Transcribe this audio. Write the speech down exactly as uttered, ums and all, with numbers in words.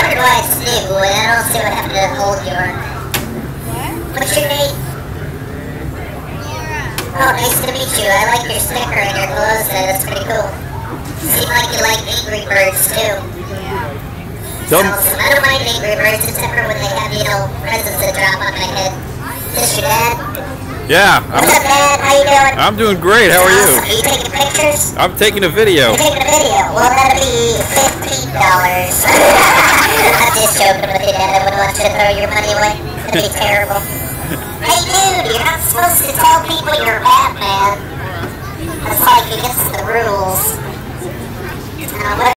wondered why it's new, and I don't see what happened to the old York. What? What's your name? Oh, nice to meet you. I like your sticker and your clothes there. That's pretty cool. Seem like you like Angry Birds, too. Yeah. Awesome. I don't mind Angry Birds, except for when they have, you know, presents that drop on my head. Is this your dad? Yeah. I'm, What's up, Dad? How you doing? I'm doing great. How are you? Awesome. Are you taking pictures? I'm taking a video. You're taking a video. Well, that'll be fifteen dollars. I'm just joking with you, Dad. I wouldn't want you to throw your money away. That'd be terrible. Hey, dude, you're not supposed to tell people you're Batman. That's like against the rules. Uh, what